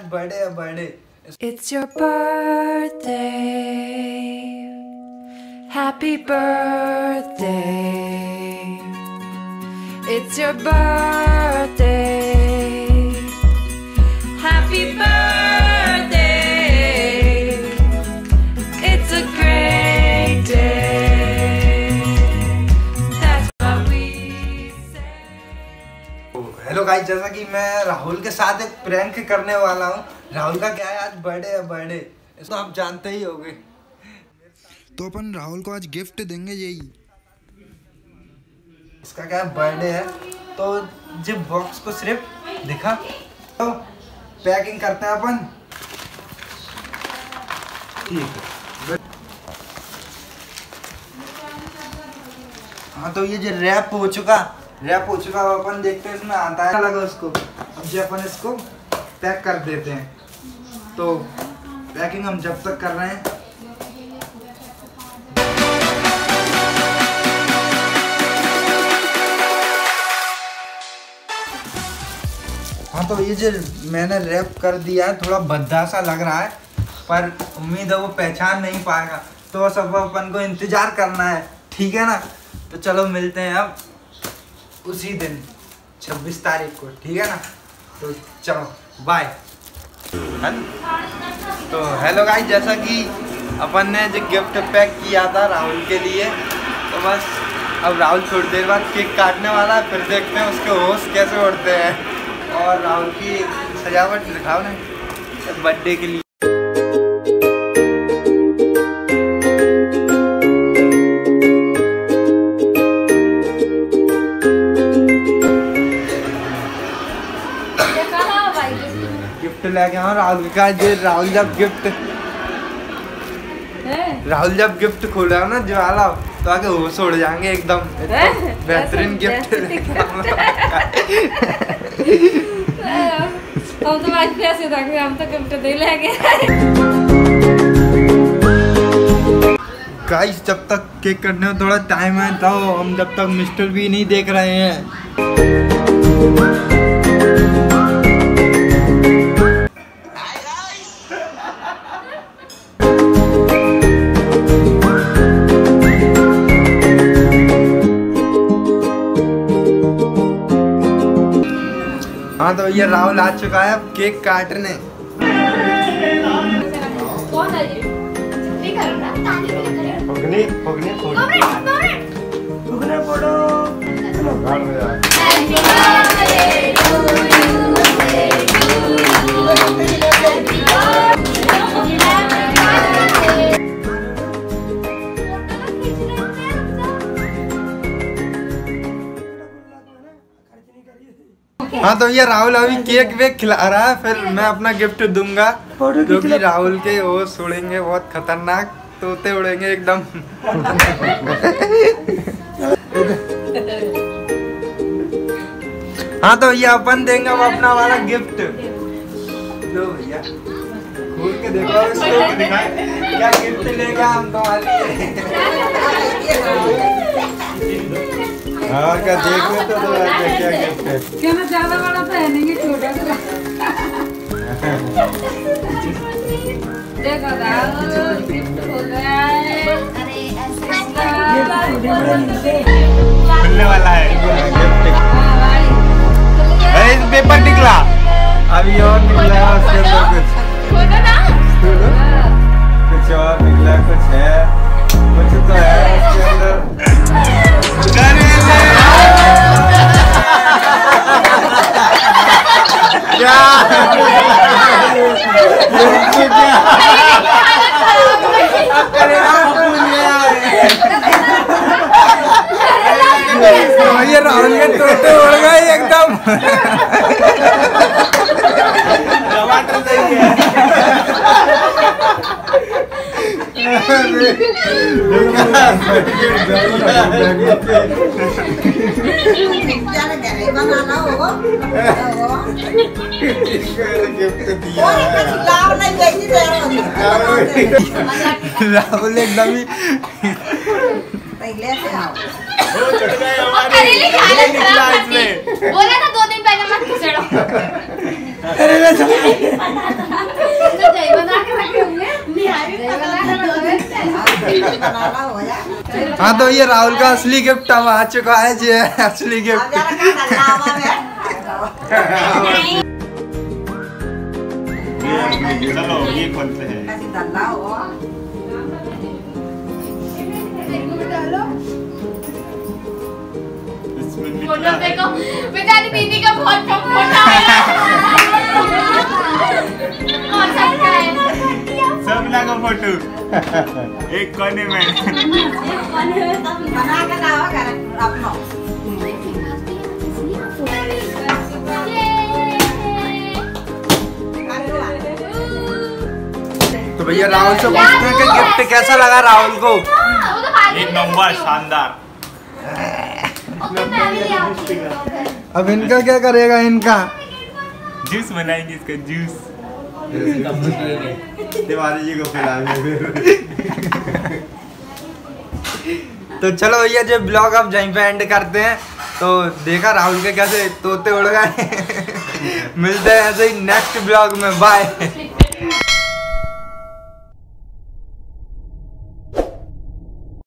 आज बर्थडे है birthday. It's your birthday. Happy birthday. It's your birthday. Happy birthday. It's a great day. That's what we say. Hello guys, जैसा कि मैं राहुल के साथ एक प्रैंक करने वाला हूँ। राहुल का क्या है, आज बर्थडे है बर्थडे, इसको आप जानते ही होंगे। तो अपन राहुल को आज गिफ्ट देंगे यही। इसका क्या है, बर्थडे है, तो जिप बॉक्स को सिर्फ दिखा तो पैकिंग करते हैं अपन। ठीक है, हाँ तो ये जो रैप हो चुका अपन देखते हैं इसमें आता है लगा उसको। अब जो अपन इसको पैक कर देते हैं, तो पैकिंग हम जब तक कर रहे हैं। हाँ तो ये जो मैंने रैप कर दिया है, थोड़ा भद्दा सा लग रहा है, पर उम्मीद है वो पहचान नहीं पाएगा, तो सब अपन को इंतजार करना है, ठीक है ना। तो चलो मिलते हैं अब उसी दिन 26 तारीख को, ठीक है ना। तो चलो बाय। तो हेलो गाइस, जैसा कि अपन ने जो गिफ्ट पैक किया था राहुल के लिए, तो बस अब राहुल थोड़ी देर बाद केक काटने वाला है, फिर देखते हैं उसके होश कैसे उड़ते हैं। और राहुल की सजावट दिखाओ ना बर्थडे के लिए। गिफ्ट लेके आओ राहुल का। राहुल जब गिफ्ट खोला ना ज्वाला, तो आगे होश उड़ जाएंगे एकदम। बेहतरीन गिफ्ट। हम तो आज पैसे देंगे, हम तो गिफ्ट दे लेंगे। गाइस, जब तक केक कटने में थोड़ा टाइम है, तो हम जब तक मिस्टर भी नहीं देख रहे हैं। हाँ तो ये राहुल आ चुका है अब केक काटने। कौन है ये? नहीं कर रहा, ताली नहीं कर रहा। फुगने फोड़ो। चलो गाड़ में जा। Happy birthday to you, हाँ तो ये राहुल अभी केक वेक खिला रहा है, फिर मैं अपना गिफ्ट दूंगा, जो कि राहुल के वो उड़ेंगे बहुत खतरनाक, तोते उड़ेंगे एकदम। हाँ तो ये अपन देंगे वो अपना वाला गिफ्ट। लो भैया खोल के देखो इसको, दिखाए क्या गिफ्ट लेगा हम तुम्हारे लिए। और क्या देख ले तो क्या गिफ्ट है। क्या मैं ज्यादा बड़ा तो है नहीं, छोटा सा। देखो राहुल गिफ्ट खोल रहा है। अरे ऐसे मिलने वाला है गिफ्ट। अरे पेपर निकला, अभी और निकला है उसके अंदर कुछ। खोलो ना। कुछ और निकला, कुछ है, कुछ तो है उसके अंदर। क्या ये राहुल के तोते उड़ गए एकदम। टमाटर नहीं है। राहुल एकदम ही पहले से आओ। बोला था 2 दिन पहले मत खिसड़ो। दही बना के रखे होंगे। हाँ तो ये राहुल का असली गिफ्ट अब आ चुका है जी, असली गिफ्ट। चलो ये खोलते हैं। फोटो देखो, बेचारी दीदी का बहुत कम फोटो है। और सबका है। सब लगा फोटो एक कोने में। तो भैया राहुल से पूछते हैं कि गिफ्ट कैसा लगा राहुल को। एक नंबर शानदार। अब इनका क्या करेगा, इनका जूस बनाएंगे, इसका जूस तिवारी जी को खिलाएंगे। तो चलो भैया जो ब्लॉग अब यहीं पे एंड करते हैं। तो देखा राहुल के कैसे तोते उड़ गए। मिलते हैं ऐसे ही नेक्स्ट ब्लॉग में, बाय।